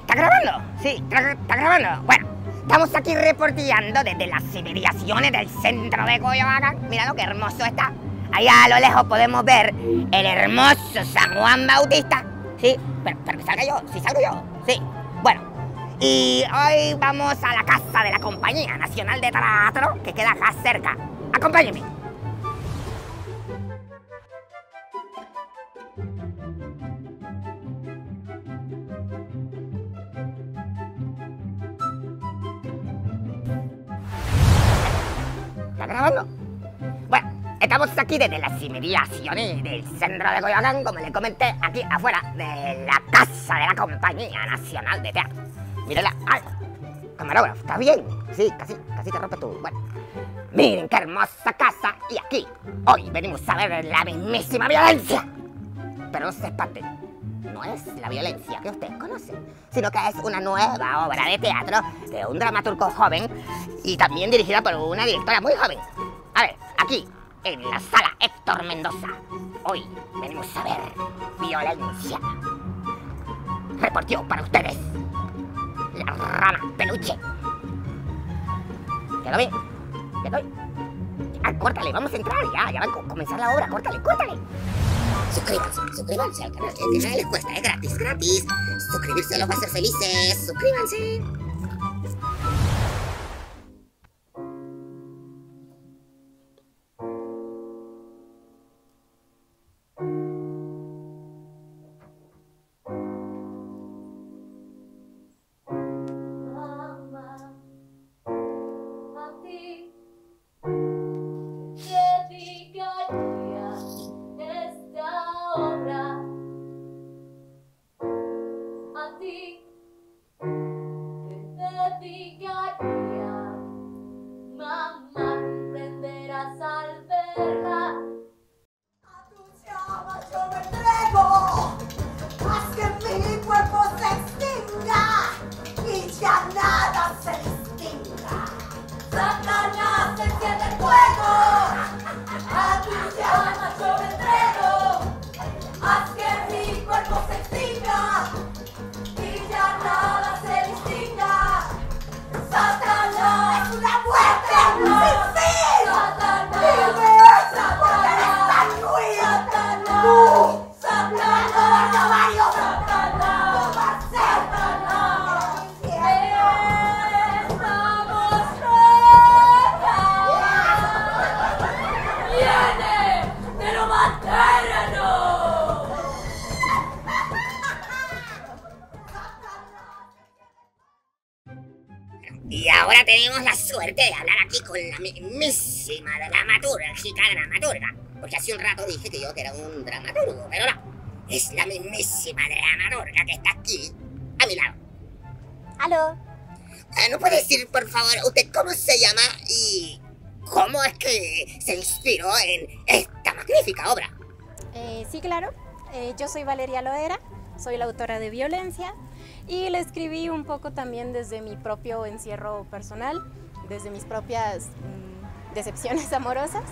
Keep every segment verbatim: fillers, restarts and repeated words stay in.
¿Está grabando? Sí, está, está grabando. Bueno, estamos aquí reporteando desde las inmediaciones del centro de Coyoacán. Mira lo que hermoso está. Allá a lo lejos podemos ver el hermoso San Juan Bautista. Sí, pero, pero que salga yo, si salgo yo. Sí, bueno. Y hoy vamos a la casa de la Compañía Nacional de Teatro, que queda acá cerca. Acompáñenme. ¿Está grabando? Bueno, estamos aquí desde las inmediaciones del centro de Coyoacán, como les comenté, aquí afuera de la casa de la Compañía Nacional de Teatro. Mírenla. ¡Ay! Camarógrafo, ¿está bien? Sí, casi, casi te rompes tú. Bueno, miren qué hermosa casa. Y aquí, hoy venimos a ver la mismísima violencia. Pero no se espanten, no es la violencia que ustedes conocen, sino que es una nueva obra de teatro de un dramaturgo joven y también dirigida por una directora muy joven. A ver, aquí, en la sala Héctor Mendoza, hoy venimos a ver violencia. Reporteó para ustedes la rana peluche. ¿Quedó bien? ¿Quedó bien? Ah, córtale, vamos a entrar ya, ya va a comenzar la obra, córtale, córtale. Suscríbanse, suscríbanse al canal, que nada les cuesta, es gratis, gratis. Suscribirse los va a hacer felices, suscríbanse. Y ahora tenemos la suerte de hablar aquí con la mismísima dramatúrgica dramaturga. Porque hace un rato dije que yo que era un dramaturgo, pero no. Es la mismísima dramaturga que está aquí, a mi lado. ¿Aló? Eh, ¿No puede decir, por favor, usted cómo se llama y cómo es que se inspiró en esta magnífica obra? Eh, sí, claro. Eh, yo soy Valeria Loera, soy la autora de Violencia. Y la escribí un poco también desde mi propio encierro personal, desde mis propias mmm, decepciones amorosas.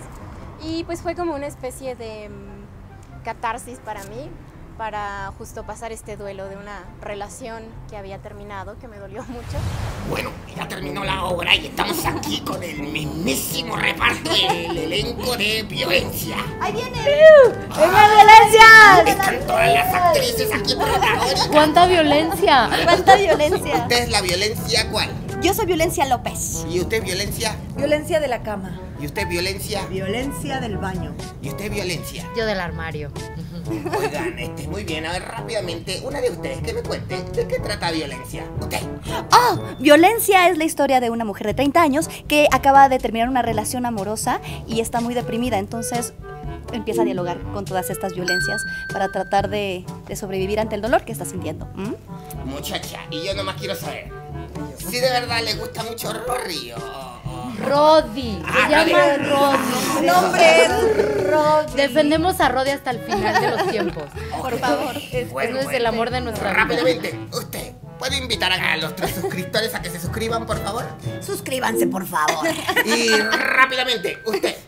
Y pues fue como una especie de mmm, catarsis para mí, para justo pasar este duelo de una relación que había terminado, que me dolió mucho. Bueno, ya terminó la obra y estamos aquí con el mismísimo reparto del elenco de Violencia. ¡Ahí viene! ¡Venga, Violencia! Están todas las actrices aquí protagónicas. ¿Cuánta violencia? ¿Cuánta violencia? ¿Usted es la Violencia cuál? Yo soy Violencia López. ¿Y usted Violencia? Violencia de la cama. ¿Y usted Violencia? Violencia del baño. ¿Y usted Violencia? Yo del armario. Oigan, este, muy bien, a ver rápidamente, una de ustedes que me cuente de qué trata Violencia. Usted. Oh, Violencia es la historia de una mujer de treinta años que acaba de terminar una relación amorosa y está muy deprimida, entonces empieza a dialogar con todas estas violencias para tratar de, de sobrevivir ante el dolor que está sintiendo. ¿Mm? Muchacha, y yo nomás quiero saber si de verdad le gusta mucho Rory o... Rodi, se Ah, llama Rodi. Nombre es Rodi. Defendemos a Rodi hasta el final de los tiempos. Por favor. Es, bueno, es el amor de nuestra vida. Rápidamente, usted, ¿puede invitar a los tres suscriptores a que se suscriban, por favor? Suscríbanse, por favor. Y rápidamente, usted,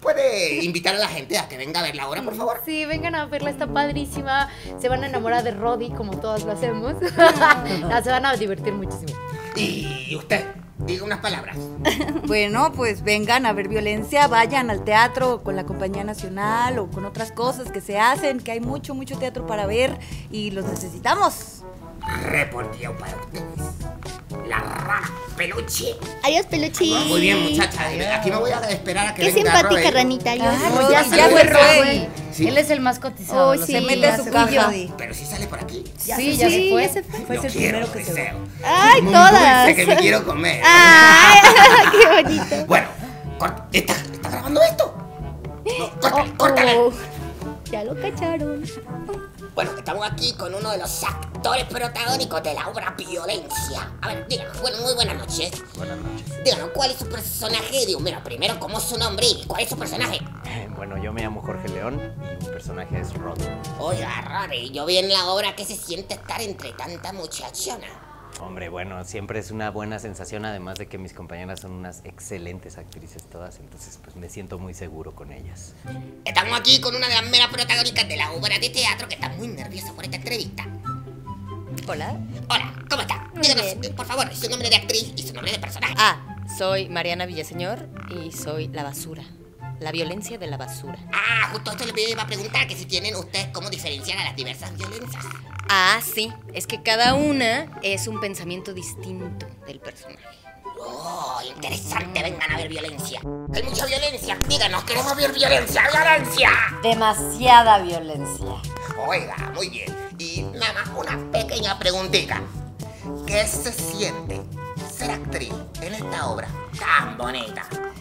¿Puede invitar a la gente a que venga a ver la obra, por favor? Sí, vengan a verla, está padrísima. Se van a enamorar de Roddy, como todas lo hacemos. No, se van a divertir muchísimo. Y usted, diga unas palabras. Bueno, pues vengan a ver Violencia, vayan al teatro con la Compañía Nacional o con otras cosas que se hacen, que hay mucho, mucho teatro para ver y los necesitamos. Reporteo para ustedes. La rana peluche. Adiós, peluche. Muy bien, muchacha. Aquí me voy a esperar a que Qué venga simpática Roy. ranita. Adiós. Claro, ya ya, se ya fue fue Roy. Roy. Sí. Él es el más cotizado. Oh, lo sí. sé. Se mete a su ya caja. Pero si sale por aquí. Sí, ya se fue. ya se fue. Fue Yo el quiero primero que se deseo. Ay, Muy todas. dulce que me quiero comer. Ay, qué bonito. Bueno, corta. ¿Está, ¿está grabando esto? No, córtale, córtale. Oh, ya lo cacharon. Bueno, estamos aquí con uno de los actores protagónicos de la obra Violencia. A ver, díganos, bueno, muy buenas noches. Buenas noches. Díganos, ¿cuál es su personaje? Digo, mira, primero, ¿cómo es su nombre y cuál es su personaje? Bueno, yo me llamo Jorge León y mi personaje es Roddy. Oiga, Rory, yo vi en la obra que se siente estar entre tanta muchachona. Hombre, bueno, siempre es una buena sensación, además de que mis compañeras son unas excelentes actrices todas, entonces pues me siento muy seguro con ellas. Estamos aquí con una de las meras protagónicas de la obra de teatro que está muy nerviosa por esta entrevista. Hola. Hola, ¿cómo está? Muy Díganos, bien. eh, por favor, su nombre de actriz y su nombre de personaje. Ah, soy Mariana Villaseñor y soy la basura. La violencia de la basura. Ah, justo esto le iba a preguntar, que si tienen ustedes cómo diferenciar a las diversas violencias. Ah, sí. Es que cada una es un pensamiento distinto del personaje. Oh, interesante, vengan a ver violencia. Hay mucha violencia, díganos, queremos ver violencia, violencia. Demasiada violencia. Oiga, muy bien. Y nada más una pequeña preguntita. ¿Qué se siente ser actriz en esta obra tan bonita?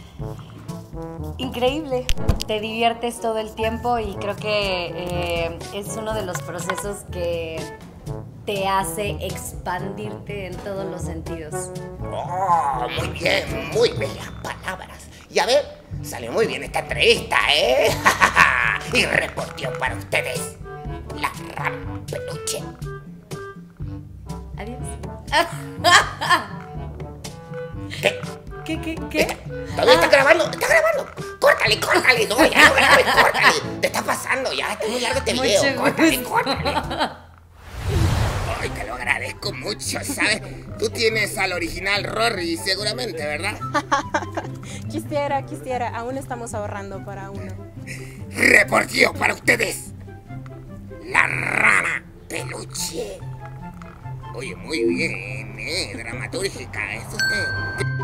Increíble. Te diviertes todo el tiempo y creo que eh, es uno de los procesos que te hace expandirte en todos los sentidos. Oh, muy bien, muy bellas palabras. Y a ver, salió muy bien esta entrevista, ¿eh? Y reporteo para ustedes la rana peluche. Adiós. ¿Qué? ¿Qué, qué, qué? ¿Todavía está grabando? ¿Está grabando? ¡Córtale, córtale! No, ya no grabes, córtale. Te está pasando, ya está muy largo este video. Mucho Córtale, córtale. Ay, te lo agradezco mucho, ¿sabes? Tú tienes al original Rory, seguramente, ¿verdad? Quisiera, quisiera. Aún estamos ahorrando para uno. Reporteo para ustedes. La rana peluche. Oye, muy bien, ¿eh? Dramatúrgica, es usted.